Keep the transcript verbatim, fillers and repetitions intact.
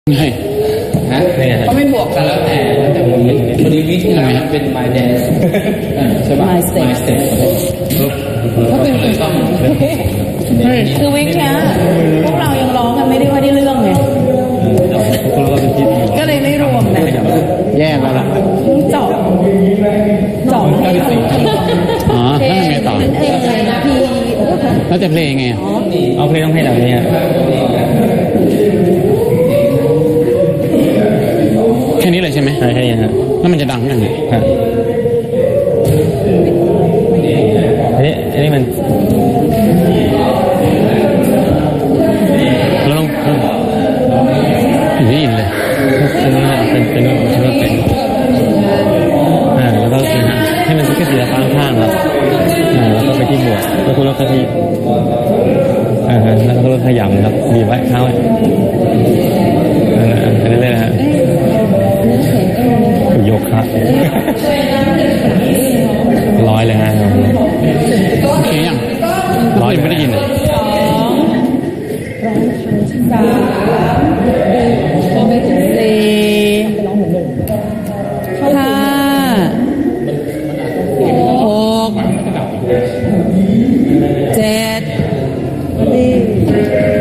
ไงฮะเขาไม่บวกกันแล้วแต่แต่วันนี้วันนี้วิธีอะไรเป็น my dance ใช่ป่ะ my step my step ก็เป็นคนต้องคือวิกเนี้ยพวกเรายังร้องกันไม่ได้ว่าได้เรื่องไงก็เลยไม่รวมนะแย่แล้วล่ะเจาะเจาะอ๋อแล้วทำไงต่อเองเลยนะพี่แล้วจะเพลงไงเอาเพลงต้องให้แบบนี้แค่นี้เลยใช่ไหมใช่แค่นี้ฮะแล้วมันจะดังยังไงฮะอันนี้อันนี้มันเราต้องไม่ยินเลยอันนี้เป็นเป็นเป็นเป็นอ่าแล้วก็ให้มันแค่สีฟ้าข้างครับอ่าแล้วก็ไปที่บวกแล้วก็ลดที่อ่าฮะแล้วก็ลดขยำครับบีบไว้เท้าไว้อันนี้เลยนะฮะโยคะร้อยเลยฮะโอเคยังร้อยยังไม่ได้ยินเลยสามสี่ห้าหกเจ็ด